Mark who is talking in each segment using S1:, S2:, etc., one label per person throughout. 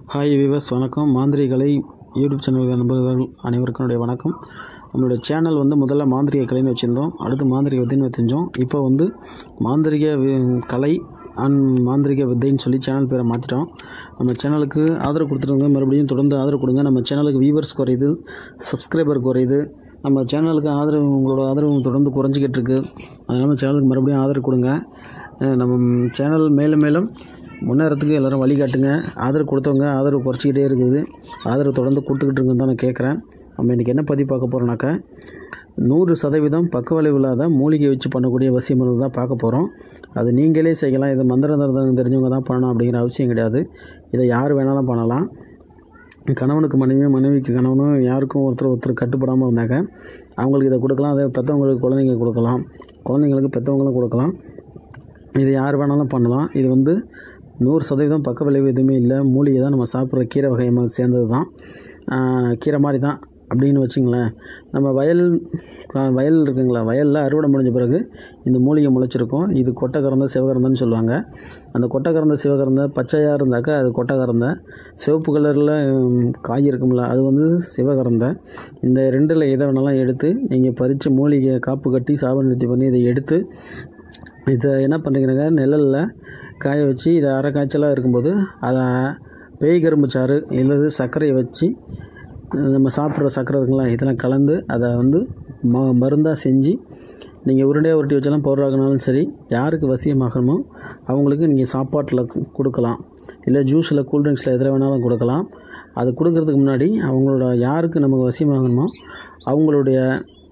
S1: Hi விவஸ், வணக்கம். மாந்திரிகலை YouTube channel நண்பர்கள் அனைவருக்கும் என்னுடைய வணக்கம். நம்மளுடைய சேனல் முதல்ல மாந்திரிக கலைன்னு வச்சுருந்தோம், அடுத்து மாந்திரிக வித்தைன்னு வச்சுருந்தோம். இப்போ மாந்திரிக கலை அண்ட் மாந்திரிக வித்தைன்னு சொல்லி சேனல் பேரை மாற்றிட்டோம். நம்ம சேனலுக்கு ஆதரவு கொடுத்துருங்க, மறுபடியும் தொடர்ந்து ஆதரவு கொடுங்க. நம்ம சேனலுக்கு வியூவர்ஸ் குறையுது, சப்ஸ்கிரைபர் குறையுது. நம்ம சேனலுக்கு உங்களோட ஆதரவு தொடர்ந்து குறைஞ்சிக்கிட்டு இருக்குது. அதனால் நம்ம சேனலுக்கு மறுபடியும் ஆதரவு கொடுங்க. நம்ம சேனல் மேலும் மேலும் முன்னேறத்துக்கு எல்லோரும் வழிகாட்டுங்க. ஆதரவு கொடுத்தவங்க ஆதரவு குறைச்சிக்கிட்டே இருக்குது, ஆதரவு தொடர்ந்து கொடுத்துக்கிட்டு இருக்குன்னு தான் நான் கேட்குறேன். நம்ம இன்றைக்கி என்ன பதிவு பார்க்க போகிறோம்னாக்கா, 100% பக்க விளைவு இல்லாத மூலிகை வச்சு பண்ணக்கூடிய வசியமருந்து தான் பார்க்க போகிறோம். அது நீங்களே செய்யலாம். இது மந்திரம் தெரிஞ்சவங்க தான் பண்ணணும் அப்படிங்கிற அவசியம் கிடையாது. இதை யார் வேணாலும் பண்ணலாம். கணவனுக்கு மனைவியும், மனைவிக்கு கணவனும் யாருக்கும் ஒருத்தர் கட்டுப்படாமல் இருந்தாங்க அவங்களுக்கு இதை கொடுக்கலாம். அதே பெற்றவங்களுக்கு குழந்தைங்க கொடுக்கலாம், குழந்தைங்களுக்கு பெற்றவங்களும் கொடுக்கலாம். இது யார் வேணாலும் பண்ணலாம். இது 100% பக்க விளைவு எதுவுமே இல்லை. மூலிகை தான், நம்ம சாப்பிட்ற கீரை வகையை சேர்ந்தது தான், கீரை மாதிரி தான் அப்படின்னு வச்சுங்களேன். நம்ம வயல் இருக்குங்களா, வயலில் அறுவடை முடிஞ்ச பிறகு இந்த மூலிகை முளைச்சிருக்கும். இது கொட்டை கறந்த சிவகறந்தன்னு சொல்லுவாங்க. அந்த கொட்டை கறந்த சிவகறந்த பச்சையாக இருந்தாக்கா அது கொட்டை கறந்த, சிவப்பு கலரில் காய் இருக்குங்களா அது சிவகறந்த. இந்த ரெண்டில் எதை வேணாலும் எடுத்து நீங்கள் பறித்து மூலிகை காப்பு கட்டி சாப நிறுத்தி பண்ணி இதை எடுத்து இதை என்ன பண்ணுறீங்கன்னாக்கா, நிழலில் காய வச்சு இதை அரை காய்ச்சலாக இருக்கும்போது அதை பேய் கரும்பு சாறு இல்லது சர்க்கரையை வச்சு, நம்ம சாப்பிட்ற சர்க்கரை இருக்குங்களா இதெல்லாம் கலந்து அதை மருந்தாக செஞ்சு நீங்கள் உருண்டையாக உருட்டி வச்சாலும் பவுடராகினாலும் சரி, யாருக்கு வசியமாகணுமோ அவங்களுக்கு நீங்கள் சாப்பாட்டில் கொடுக்கலாம், இல்லை ஜூஸில் கூல்ட்ரிங்க்ஸில் எதில் வேணாலும் கொடுக்கலாம். அது கொடுக்கறதுக்கு முன்னாடி அவங்களோட யாருக்கு நமக்கு வசியமாகணுமோ அவங்களுடைய,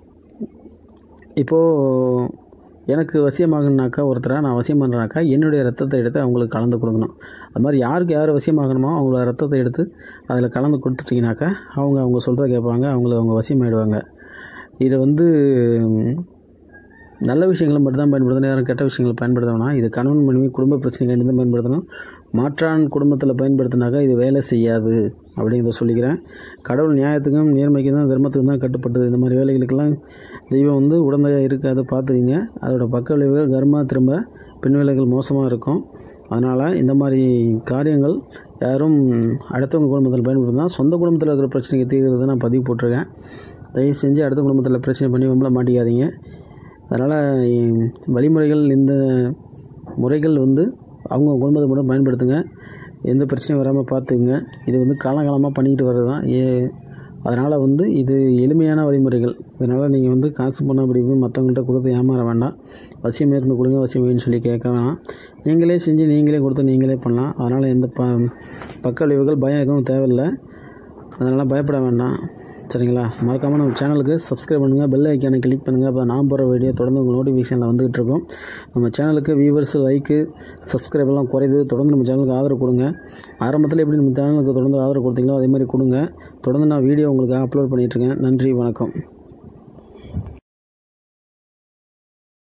S1: இப்போது எனக்கு வசியமாகணுனாக்கா ஒருத்தரை நான் வசியம் பண்ணுறேனாக்கா என்னுடைய ரத்தத்தை எடுத்து அவங்களுக்கு கலந்து கொடுக்கணும். அது மாதிரி யார் வசியமாகணுமோ அவங்களோட ரத்தத்தை எடுத்து அதில் கலந்து கொடுத்துட்டிங்கனாக்கா அவங்க சொல்கிறத கேட்பாங்க, அவங்க வசியமாகிடுவாங்க. இதை நல்ல விஷயங்களை மட்டும்தான் பயன்படுத்தணும், யாரும் கெட்ட விஷயங்களை பயன்படுத்த வேணாம். இது கணவன் மனைவி குடும்ப பிரச்சனைக்காண்டி தான் பயன்படுத்தணும். மாற்றான் குடும்பத்தில் பயன்படுத்தினாக்கா இது வேலை செய்யாது அப்படிங்கிறத சொல்லிக்கிறேன். கடவுள் நியாயத்துக்கும் நேர்மைக்கும் தான், தர்மத்துக்கும் தான் கட்டுப்பட்டது. இந்த மாதிரி வேலைகளுக்கெல்லாம் தெய்வம் உடந்தையாக இருக்காது, பார்த்துக்கிங்க. அதோட பக்க விளைவுகள் கர்மா திரும்ப பின் விளைவுகள் மோசமாக இருக்கும். அதனால் இந்த மாதிரி காரியங்கள் யாரும் அடுத்தவங்க குடும்பத்தில் பயன்படுத்தினா, சொந்த குடும்பத்தில் இருக்கிற பிரச்சனைக்கு தீர்க்கிறது நான் பதிவு போட்டிருக்கேன். தயவு செஞ்சு அடுத்த குடும்பத்தில் பிரச்சனை பண்ணி நம்மள மாட்டிக்காதீங்க. அதனால் வழிமுறைகள், இந்த முறைகள் அவங்க குடும்பத்தை மட்டும் பயன்படுத்துங்க, எந்த பிரச்சனையும் வராமல் பார்த்துக்குங்க. இது காலங்காலமாக பண்ணிக்கிட்டு வர்றது தான். அதனால் இது எளிமையான வழிமுறைகள். இதனால் நீங்கள் காசு பணம் அப்படி மற்றவங்கள்ட்ட கொடுத்து ஏமாற வேண்டாம். வசியமே இருந்து கொடுங்க, வசியமேன்னு சொல்லி கேட்க வேணாம். நீங்களே செஞ்சு நீங்களே கொடுத்து நீங்களே பண்ணலாம். அதனால் எந்த பக்க விளைவுகள் பயம் எதுவும் தேவையில்லை. அதனால் பயப்பட வேண்டாம், சரிங்களா? மறக்காமல் நம்ம சேனலுக்கு சப்ஸ்கிரைப் பண்ணுங்கள், பெல் ஐக்கானை கிளிக் பண்ணுங்கள். அப்போ நான் போகிற வீடியோ தொடர்ந்து உங்கள் நோட்டிஃபிகேஷனில் வந்துகிட்டு இருக்கும். நம்ம சேனலுக்கு வியூவர்ஸ், லைக்கு, சப்ஸ்கிரைபெல்லாம் குறையுது. தொடர்ந்து நம்ம சேனலுக்கு ஆதரவு கொடுங்க. ஆரம்பத்தில் எப்படி நம்ம சேனலுக்கு தொடர்ந்து ஆதரவு கொடுத்தீங்களோ அதே மாதிரி கொடுங்க. தொடர்ந்து நான் வீடியோ உங்களுக்கு அப்லோட் பண்ணிகிட்ருக்கேன். நன்றி, வணக்கம்.